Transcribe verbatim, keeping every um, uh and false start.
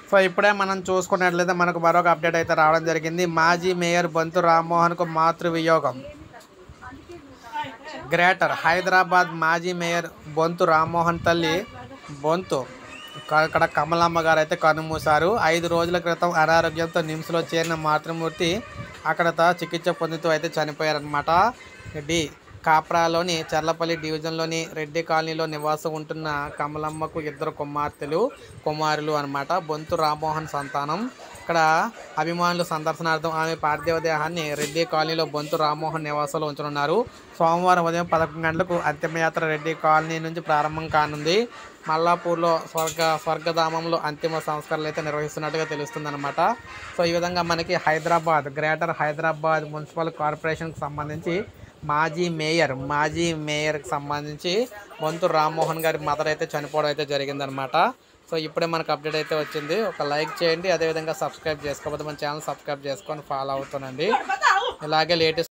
So ఇప్పుడే మనం చూసుకున్నట్లయితే మనకు మరొక అప్డేట్ అయితే రావడం జరిగింది. మాజీ మేయర్ బొంతు రామ్మోహన్కు మాతృవియోగం. గ్రేటర్ హైదరాబాద్ మాజీ మేయర్ బొంతు రామ్మోహన్ తల్లి బొంతు ఇక్కడ కమలమ్మ గారు అయితే కన్నుమూశారు. ఐదు రోజుల క్రితం అనారోగ్యంతో నిమ్స్లో చేరిన మాతృమూర్తి అక్కడ చికిత్స పొందుతూ అయితే చనిపోయారనమాట. డి కాప్రాలోని చర్లపల్లి డివిజన్లోని రెడ్డి కాలనీలో నివాసం ఉంటున్న కమలమ్మకు ఇద్దరు కుమార్తెలు కుమారులు అనమాట. బొంతు రామ్మోహన్ సంతానం. ఇక్కడ అభిమానులు సందర్శనార్థం ఆమె పార్థివ దేహాన్ని రెడ్డి కాలనీలో బొంతు రామ్మోహన్ నివాసంలో ఉంచనున్నారు. సోమవారం ఉదయం పదకొండు గంటలకు అంతిమయాత్ర రెడ్డి కాలనీ నుంచి ప్రారంభం కానుంది. మల్లాపూర్లో స్వర్గ స్వర్గధామంలో అంతిమ సంస్కరణలు అయితే నిర్వహిస్తున్నట్టుగా తెలుస్తుందన్నమాట. సో ఈ విధంగా మనకి హైదరాబాద్ గ్రేటర్ హైదరాబాద్ మున్సిపల్ కార్పొరేషన్కి సంబంధించి మాజీ మేయర్ మాజీ మేయర్కి సంబంధించి బొంతు రామ్మోహన్ గారి మదర్ అయితే చనిపోవడం అయితే జరిగిందనమాట. సో ఇప్పుడే మనకు అప్డేట్ అయితే వచ్చింది. ఒక లైక్ చేయండి, అదేవిధంగా సబ్స్క్రైబ్ చేసుకోకపోతే మన ఛానల్ సబ్స్క్రైబ్ చేసుకొని ఫాలో అవుతానండి. ఇలాగే లేటెస్ట్